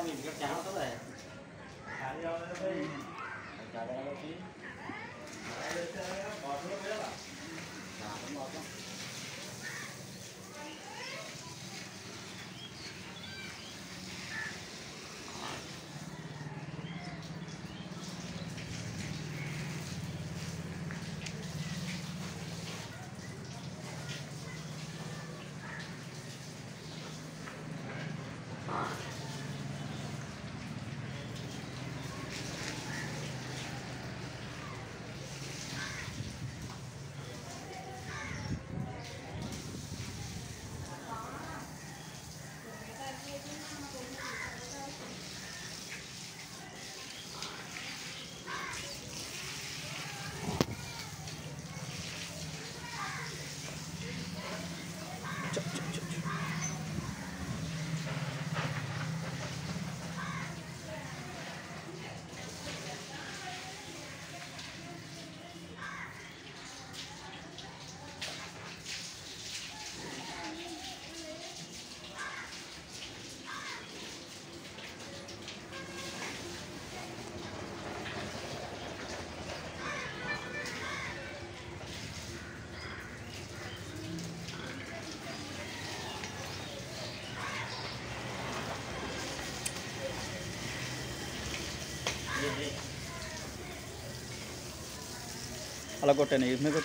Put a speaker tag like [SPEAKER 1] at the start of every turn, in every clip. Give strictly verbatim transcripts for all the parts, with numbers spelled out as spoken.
[SPEAKER 1] అలా కొట్టాను ఈ మీద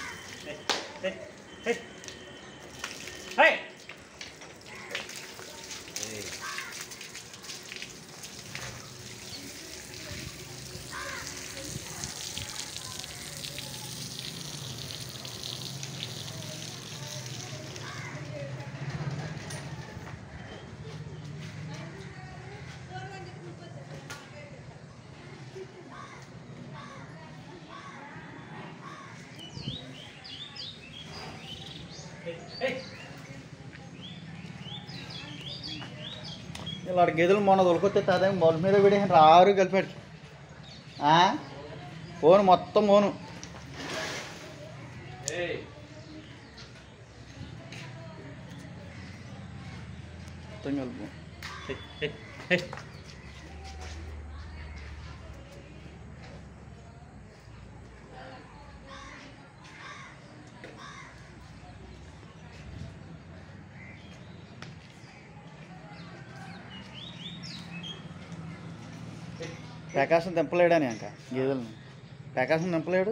[SPEAKER 1] ఇలా గేదెలు మొన్న దొరికొస్తే అదే మొదటి మీద పెడేసి ఆరు కలిపాడు ఫోన్ మొత్తం ఫోను మొత్తం కలుపు ప్రకాశం దింపలేడని ఇంకా గేదెలను ప్రకాశం దింపలేడు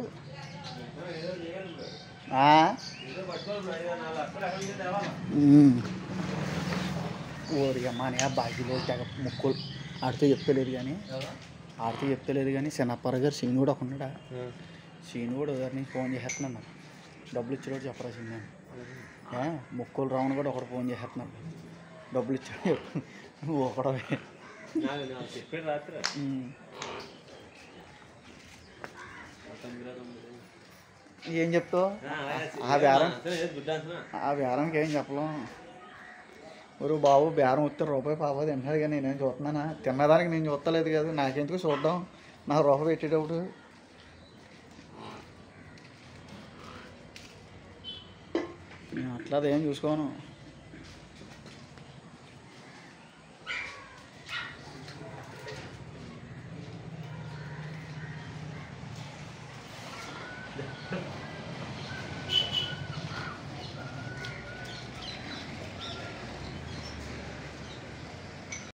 [SPEAKER 1] ఓరి అమ్మా నే బాకీలో తెగ ముక్కులు ఆడితో చెప్తలేదు కానీ ఆడితో చెప్తలేదు కానీ చిన్నప్పర గారు సీనుడు ఒక ఉన్నాడా సీనుడు గారి నుంచి ఫోన్ చేసేస్తున్నాను నాకు డబ్బులు ఇచ్చేవాడు చెప్పరా సీను ముక్కులు రావును కూడా ఒకటి ఫోన్ చేసేస్తున్నాను డబ్బులు ఇచ్చాడు నువ్వు ఒకడవే ఏం చెప్తావు ఆ బేరం ఆ బేరానికి ఏం చెప్పలేం ఒరు బాబు బేరం వస్తే రూపాయి పాపది తింటాడు కానీ నేనేం చూస్తున్నానా తిన్నదానికి నేను చూస్తలేదు కదా నాకెందుకు చూద్దాం నాకు రూపాయి పెట్టేటప్పుడు నేను అట్లా ఏం చూసుకోను.